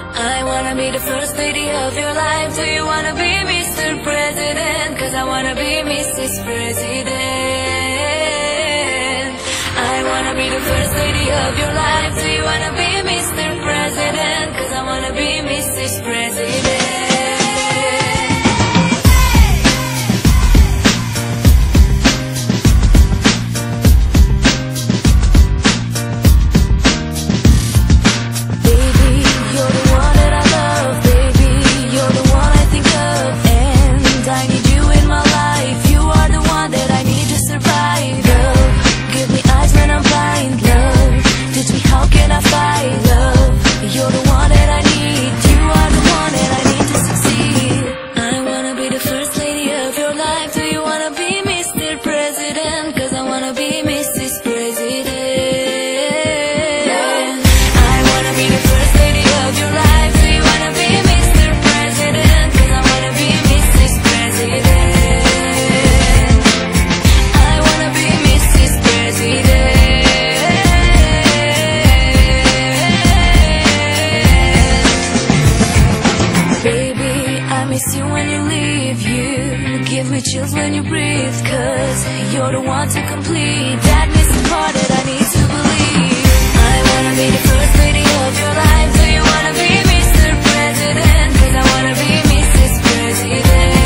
I wanna be the first lady of your life. Do you wanna be Mr. President? Cause I wanna be Mrs. President. I wanna be the first lady of your life. Do you wanna be Mr. President? Cause I wanna be Mrs. President. You when you leave, you give me chills when you breathe. Cause you're the one to complete that missing part that I need to believe. I wanna be the first lady of your life. Do you wanna be Mr. President? Cause I wanna be Mrs. President.